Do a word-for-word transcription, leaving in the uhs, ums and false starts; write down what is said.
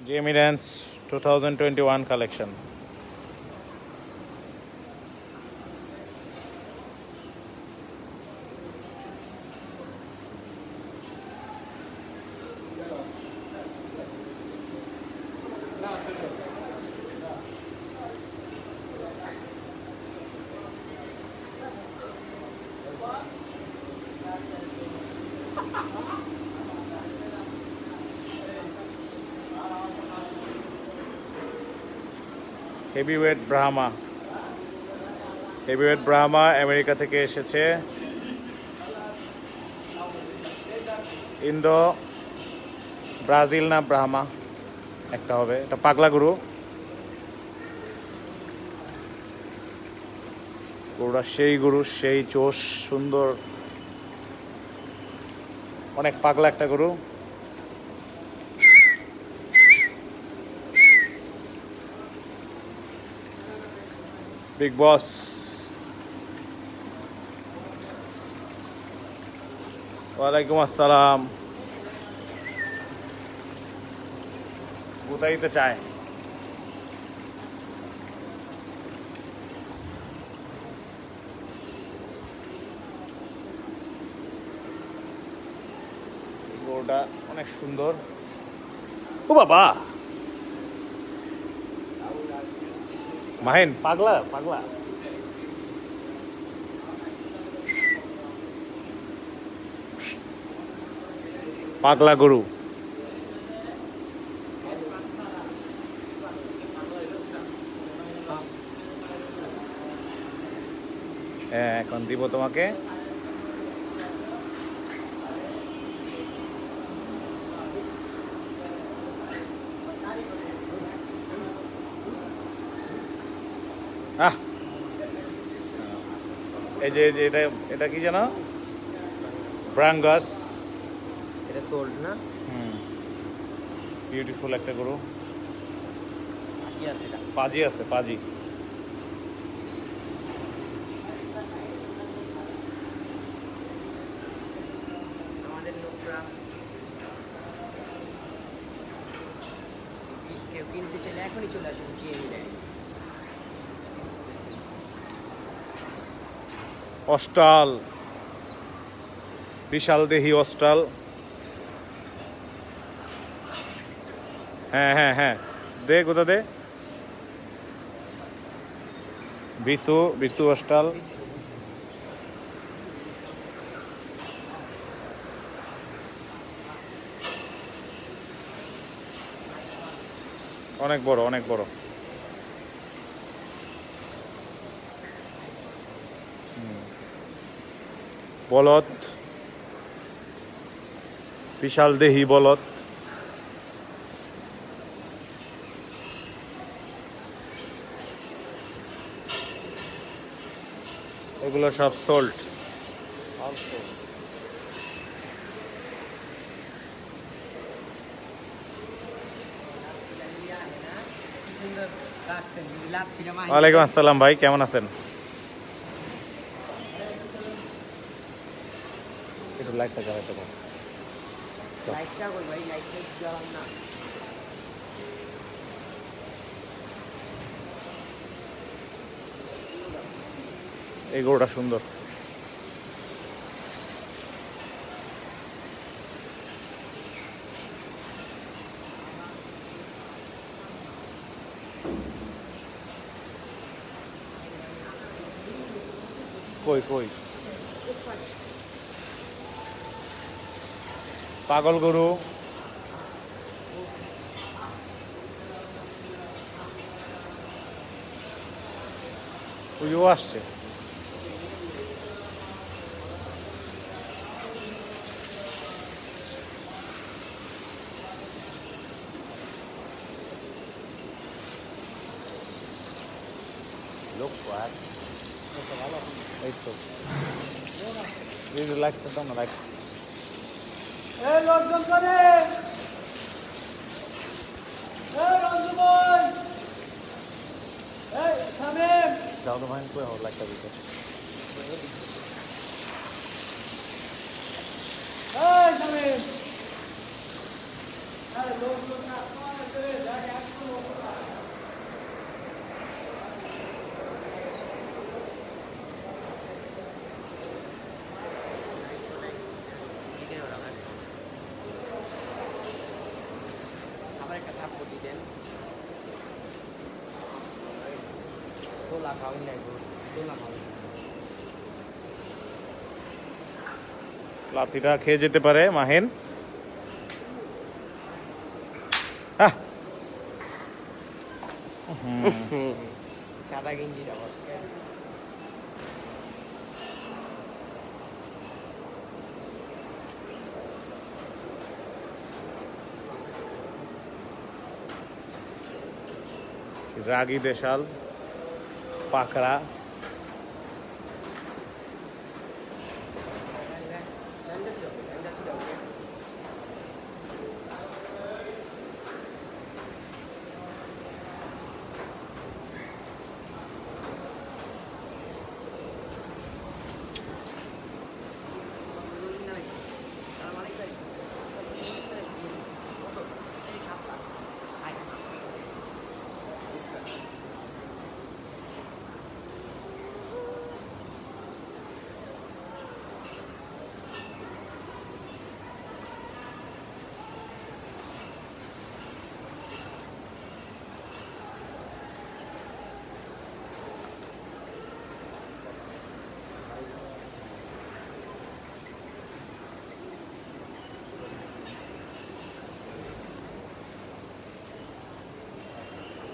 G M E Dance twenty twenty-one collection. Heavyweight Brahma heavyweight Brahma America থেকে এসেছে। Indo Brazil না ব্রাহ্মা একটা হবে, এটা পাগলা গরু। গরুটা সেই গরু, সেই চোষ, সুন্দর, অনেক পাগলা একটা গরু। বিগ বস ওয়ালাইকুম আসসালাম। গুতাইতে চায় গরুটা, অনেক সুন্দর। ও বাবা, মাহিন পাগলা পাগলা। পাগলা গরু। হ্যাঁ, এখন দিব তোমাকে। আহ, এই যে এটা এটা কি জানো? ব্রাঙ্গাস। এটা সোল্ড না? হুম, বিউটিফুল একটা গরু। পাজি আছে, এটা পাজি আছে, পাজি। আমাদের লোকরা কেউ কিনতে চাইলে এখনই চলে আসুন জিএমই দেয়। অস্ট্রাল, বিশাল দেহি অস্ট্রাল। হ্যাঁ হ্যাঁ হ্যাঁ, দে কোথা দে। বিতু বিতু অস্ট্রাল। অনেক বড়, অনেক বড়। বলদ, বিশাল দেহি বলদ। এগুলো সব সোল্ড। ওয়ালাইকুম আসসালাম ভাই, কেমন আছেন? একটু লাইটটা জ্বালাতে পারো। লাইটটা কই ভাই, লাইটটা জ্বালান না। এই গরুটা সুন্দর। কই কই পাগল গরু। পুজো আসছে। লোক ভালো, এই তো লাইট দাও না, লাইট। এই লোকজন করে, এই রঞ্জু ভাই, এই শামিম যাও তো ভাই, কই হল লাইটটা দিতে। এই শামিম আবার একটা থাপ্পড় দিতেন তোলা খাওয়াই নাই তোলা খাওয়াই লাথিটা খেয়ে যেতে পারে মাহিন। আহ! হুম। সাদা গেঞ্জি যাবো রাগী দেশাল পাকড়া